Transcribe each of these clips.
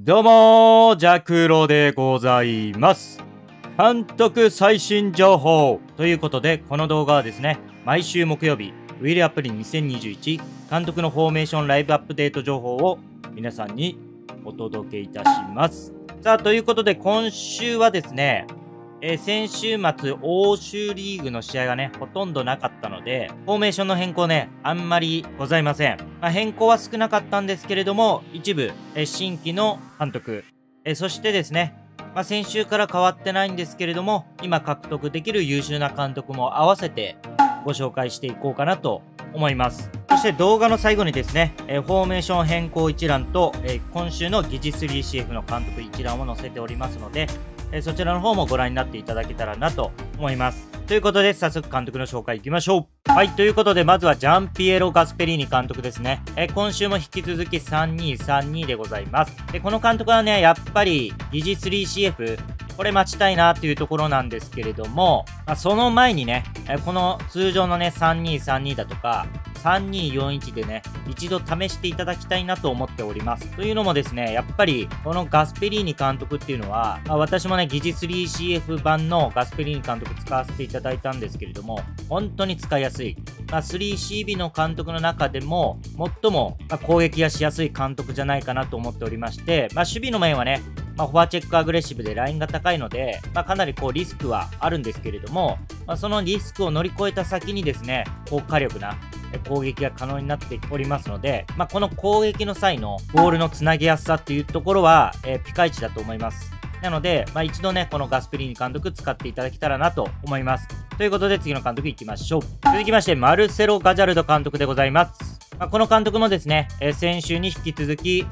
どうもー、ジャクロでございます。監督最新情報ということで、この動画はですね、毎週木曜日、ウィルアプリ2021監督のフォーメーションライブアップデート情報を皆さんにお届けいたします。さあ、ということで今週はですね、先週末欧州リーグの試合がね、ほとんどなかったので、フォーメーションの変更ね、あんまりございません。変更は少なかったんですけれども、一部、新規の監督、そしてですね、先週から変わってないんですけれども、今獲得できる優秀な監督も合わせてご紹介していこうかなと思います。そして動画の最後にですね、フォーメーション変更一覧と、今週の疑似 3CF の監督一覧を載せておりますので、そちらの方もご覧になっていただけたらなと思います。ということで、早速監督の紹介いきましょう。はい、ということで、まずはジャンピエロ・ガスペリーニ監督ですね。今週も引き続き3232でございます。で、この監督はね、やっぱり疑似 3CF、これ待ちたいなというところなんですけれども、その前にね、この通常のね、3232だとか、3241でね、一度試していただきたいなと思っております。というのもですね、やっぱり、このガスペリーニ監督っていうのは、私もね、疑似 3CF 版のガスペリーニ監督使わせていただいたんですけれども、本当に使いやすい。3CB の監督の中でも、最も攻撃がしやすい監督じゃないかなと思っておりまして、守備の面はね、フォアチェックアグレッシブでラインが高いので、かなりこうリスクはあるんですけれども、そのリスクを乗り越えた先にですね、高火力な攻撃が可能になっておりますので、この攻撃の際のボールのつなげやすさっていうところは、ピカイチだと思います。なので、一度ね、このガスペリーニ監督使っていただけたらなと思います。ということで、次の監督いきましょう。続きまして、マルセロ・ガジャルド監督でございます。この監督もですね、先週に引き続き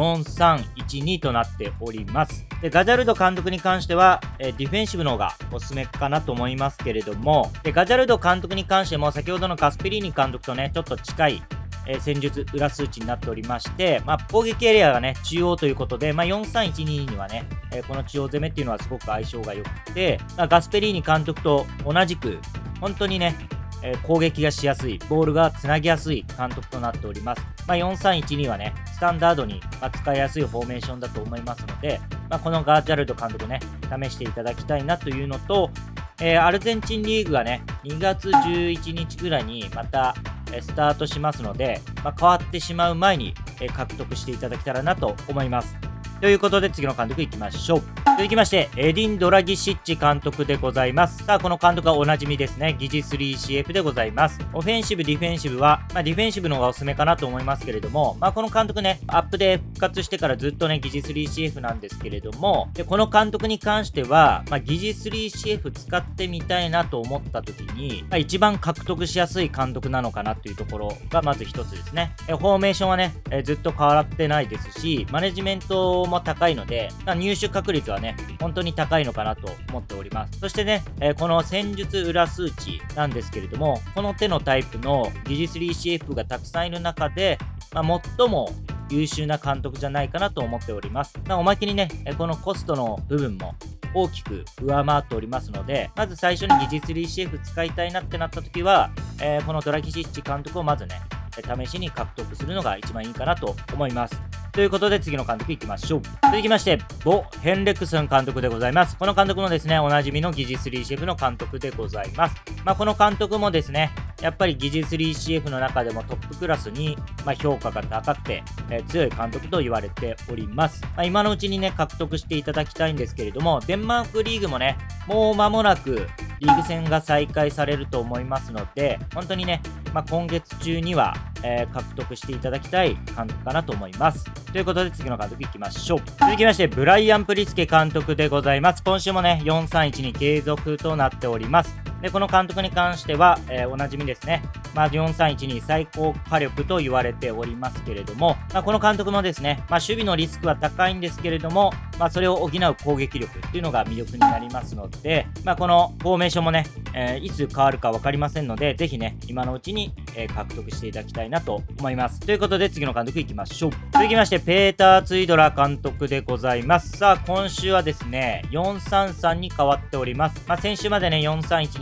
4312となっております。で、ガジャルド監督に関しては、ディフェンシブの方がおすすめかなと思いますけれども、で、ガジャルド監督に関しても先ほどのガスペリーニ監督とね、ちょっと近い戦術裏数値になっておりまして、攻撃エリアがね、中央ということで、4312にはね、この中央攻めっていうのはすごく相性が良くて、ガスペリーニ監督と同じく、本当にね、攻撃がしやすい、ボールがつなぎやすい監督となっております。4312はね、スタンダードに使いやすいフォーメーションだと思いますので、このガジャルド監督ね、試していただきたいなというのと、アルゼンチンリーグがね、2月11日ぐらいにまたスタートしますので、変わってしまう前に獲得していただけたらなと思います。ということで次の監督いきましょう。続きまして、エディン・ドラギシッチ監督でございます。さあ、この監督はおなじみですね。疑似 3CF でございます。オフェンシブ、ディフェンシブは、ディフェンシブの方がおすすめかなと思いますけれども、この監督ね、アップで復活してからずっとね、疑似 3CF なんですけれども、で、この監督に関しては、疑似 3CF 使ってみたいなと思った時に、一番獲得しやすい監督なのかなというところがまず一つですね。フォーメーションはね、ずっと変わってないですし、マネジメントも高いので、入手確率はね、本当に高いのかなと思っております。そしてね、この戦術裏数値なんですけれども、この手のタイプの疑似 3CF がたくさんいる中で、最も優秀な監督じゃないかなと思っております。おまけにね、このコストの部分も大きく上回っておりますので、まず最初に疑似 3CF 使いたいなってなった時は、このドラギシッチ監督をまずね、試しに獲得するのが一番いいかなと思います。ということで次の監督いきましょう。続きまして、ボ・ヘンレクソン監督でございます。この監督もですね、おなじみの疑似 3CF の監督でございます。この監督もですね、やっぱり疑似 3CF の中でもトップクラスに、評価が高くて、強い監督と言われております。今のうちにね、獲得していただきたいんですけれども、デンマークリーグもね、もう間もなくリーグ戦が再開されると思いますので、本当にね、今月中には、獲得していただきたい監督かなと思います。ということで次の監督いきましょう。続きまして、ブライアン・プリスケ監督でございます。今週もね、431に継続となっております。で、この監督に関しては、おなじみですね。431に最高火力と言われておりますけれども、この監督もですね、守備のリスクは高いんですけれども、それを補う攻撃力っていうのが魅力になりますので、このフォーメーションもね、いつ変わるか分かりませんので、ぜひね、今のうちに、獲得していただきたいなと思います。ということで、次の監督いきましょう。続きまして、ペーター・ツイドラ監督でございます。さあ、今週はですね、433に変わっております。先週までね、4312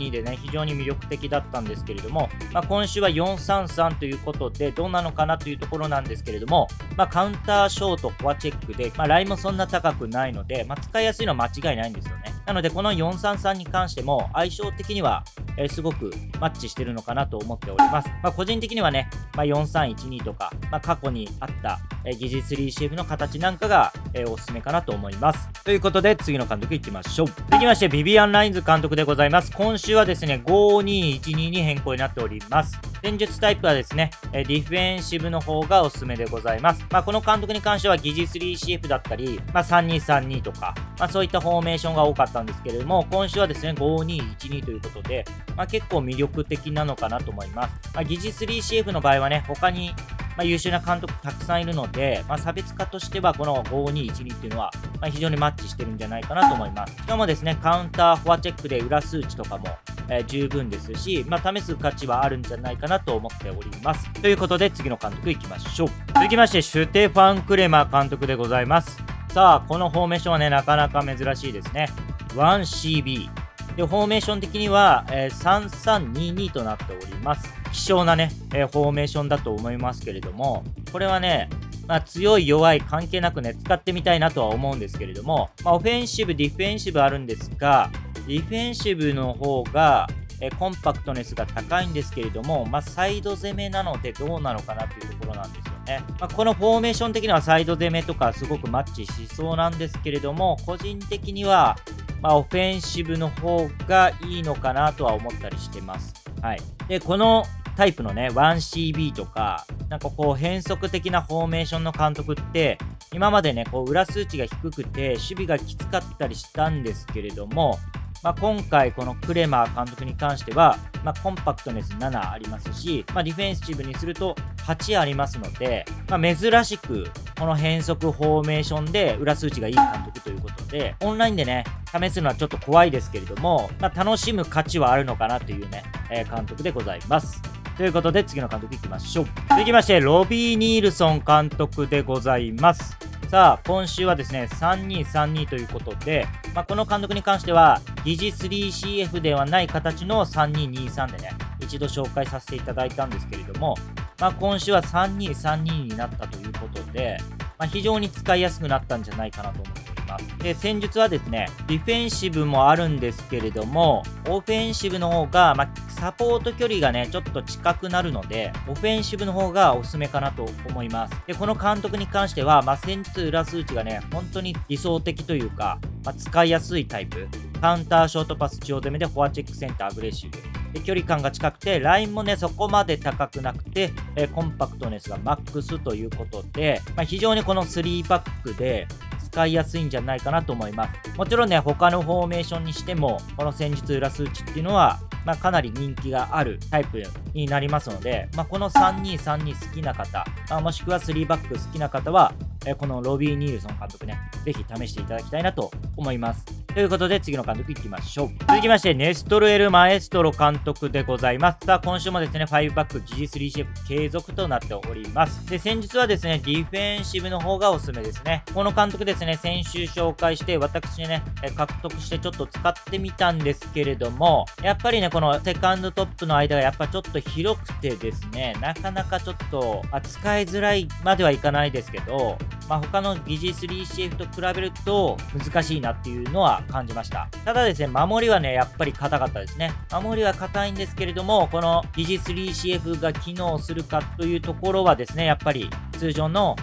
4-2-2でね、非常に魅力的だったんですけれども、今週は4-3-3ということで、どうなのかなというところなんですけれども、カウンターショート、フォアチェックで、ラインもそんな高くないので、使いやすいのは間違いないんですよね。なので、この4-3-3に関しても、相性的には、すごくマッチしてるのかなと思っております。個人的にはね、4-3-1-2とか、過去にあった、疑似 3CF の形なんかが、おすすめかなと思います。ということで、次の監督いきましょう。続きまして、ビビアン・ラインズ監督でございます。今週はですね、5-2-1-2に変更になっております。戦術タイプはですね、ディフェンシブの方がおすすめでございます。この監督に関しては、疑似 3CF だったり、3-2-3-2とか、そういったフォーメーションが多かったんですけれども、今週はですね、5-2-1-2ということで、結構魅力的なのかなと思います。疑似 3CF の場合はね、他に優秀な監督たくさんいるので、差別化としてはこの5-2-1-2っていうのは、非常にマッチしてるんじゃないかなと思います。しかもですね、カウンター、フォアチェックで裏数値とかも、十分ですし、試す価値はあるんじゃないかなと思っております。ということで、次の監督いきましょう。続きまして、シュテファン・クレマ監督でございます。さあ、このフォーメーションはね、なかなか珍しいですね。1CB。で、フォーメーション的には、3-3-2-2となっております。希少なね、フォーメーションだと思いますけれども、これはね、強い弱い関係なくね、使ってみたいなとは思うんですけれども、オフェンシブ、ディフェンシブあるんですが、ディフェンシブの方が、コンパクトネスが高いんですけれども、サイド攻めなのでどうなのかなというところなんですよね。このフォーメーション的にはサイド攻めとかすごくマッチしそうなんですけれども、個人的には、オフェンシブの方がいいのかなとは思ったりしてます。はい。で、このタイプのね、1CB とか、変則的なフォーメーションの監督って、今までね、裏数値が低くて、守備がきつかったりしたんですけれども、今回このクレマー監督に関しては、コンパクトネス7ありますし、ディフェンシブにすると8ありますので、珍しくこの変則フォーメーションで裏数値がいい監督ということで、オンラインでね、試すのはちょっと怖いですけれども、楽しむ価値はあるのかなというね、監督でございます。ということで、次の監督いきましょう。続きまして、ロビー・ニールソン監督でございます。さあ、今週はですね、3-2-3-2ということで、この監督に関しては、疑似 3CF ではない形の3-2-2-3でね、一度紹介させていただいたんですけれども、今週は3-2-3-2になったということで、非常に使いやすくなったんじゃないかなと思っております。で、戦術はですね、ディフェンシブもあるんですけれども、オフェンシブの方が、サポート距離がね、ちょっと近くなるので、オフェンシブの方がおすすめかなと思います。で、この監督に関しては、戦術裏数値がね、本当に理想的というか、使いやすいタイプ。カウンター、ショートパス、中央攻めでフォアチェックセンター、アグレッシブ。で、距離感が近くて、ラインもね、そこまで高くなくて、コンパクトネスがマックスということで、非常にこの3バックで、使いやすいんじゃないかなと思います。もちろんね、他のフォーメーションにしても、この戦術裏数値っていうのは、かなり人気があるタイプになりますので、この3-2-3-2好きな方、もしくは3バック好きな方は、このロビー・ニールソン監督ね、ぜひ試していただきたいなと思います。ということで、次の監督いきましょう。続きまして、ネストルエル・マエストロ監督でございます。さあ、今週もですね、5バック、疑似 3CF 継続となっております。で、先日はですね、ディフェンシブの方がおすすめですね。この監督ですね、先週紹介して、私ね、獲得してちょっと使ってみたんですけれども、やっぱりね、このセカンドトップの間がやっぱちょっと広くてですね、なかなかちょっと、使いづらいまではいかないですけど、他の疑似 3CF と比べると難しいなっていうのは感じました。ただですね、守りはね、やっぱり硬かったですね。守りは硬いんですけれども、この疑似 3CF が機能するかというところはですね、やっぱり通常の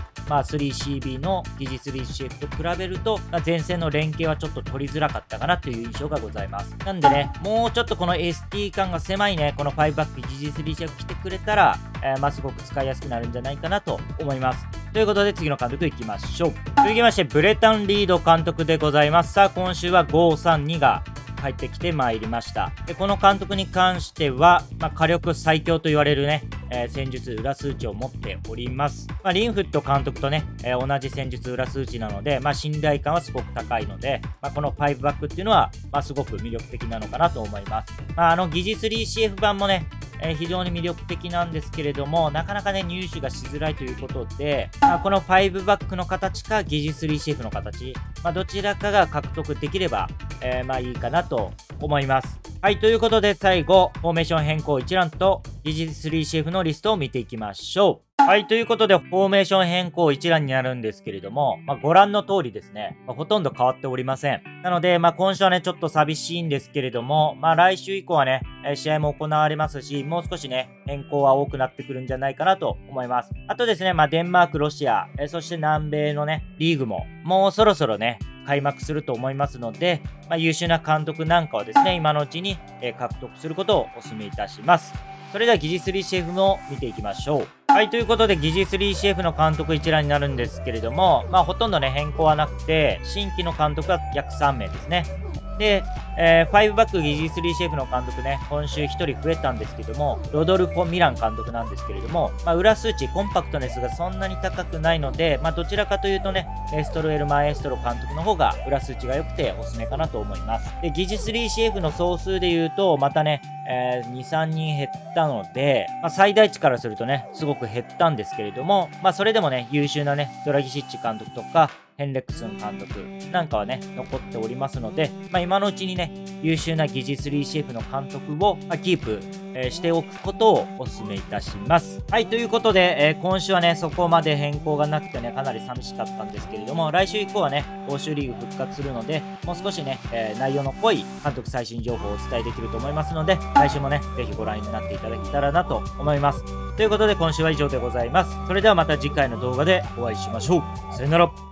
3CB の疑似 3CF と比べると、前線の連携はちょっと取りづらかったかなという印象がございます。なんでね、もうちょっとこの ST 感が狭いね、この5バック疑似 3CF 来てくれたら、すごく使いやすくなるんじゃないかなと思います。ということで、次の監督いきましょう。続きまして、ブレタン・リード監督でございます。さあ、今週は5-3-2が入ってきてまいりました。で、この監督に関しては、火力最強と言われるね、戦術裏数値を持っております。リンフット監督とね、同じ戦術裏数値なので、信頼感はすごく高いので、この5バックっていうのは、すごく魅力的なのかなと思います。疑似 3CF 版もね、非常に魅力的なんですけれども、なかなかね、入手がしづらいということで、この5バックの形か、疑似 3CF の形、どちらかが獲得できれば、いいかなと思います。はい、ということで最後、フォーメーション変更一覧と技術 3CF のリストを見ていきましょう。はい、ということで、フォーメーション変更一覧になるんですけれども、ご覧の通りですね、ほとんど変わっておりません。なので、今週はね、ちょっと寂しいんですけれども、来週以降はね、試合も行われますし、もう少しね、変更は多くなってくるんじゃないかなと思います。あとですね、デンマーク、ロシア、そして南米のね、リーグも、もうそろそろね、開幕すると思いますので、優秀な監督なんかはですね、今のうちに獲得することをお勧めいたします。それでは疑似 3CF も見ていきましょう。はい、ということで疑似 3CF の監督一覧になるんですけれども、ほとんどね、変更はなくて、新規の監督は約3名ですね。で、5バック疑似 3CF の監督ね、今週1人増えたんですけども、ロドルフォ・ミラン監督なんですけれども、裏数値、コンパクトネスがそんなに高くないので、どちらかというとね、エストロ・エル・マエストロ監督の方が裏数値が良くておすすめかなと思います。で、疑似 3CF の総数で言うと、またね、2、3人減ったので、最大値からするとね、すごく減ったんですけれども、それでもね、優秀なね、ドラギシッチ監督とか、ヘンレックスン監督なんかはね、残っておりますので、今のうちにね、優秀な疑似 3CF の監督を、キープ、しておくことをお勧めいたします。はい、ということで、今週はね、そこまで変更がなくてね、かなり寂しかったんですけれども、来週以降はね、欧州リーグ復活するので、もう少しね、内容の濃い監督最新情報をお伝えできると思いますので、来週もね、ぜひご覧になっていただけたらなと思います。ということで、今週は以上でございます。それではまた次回の動画でお会いしましょう。さよなら。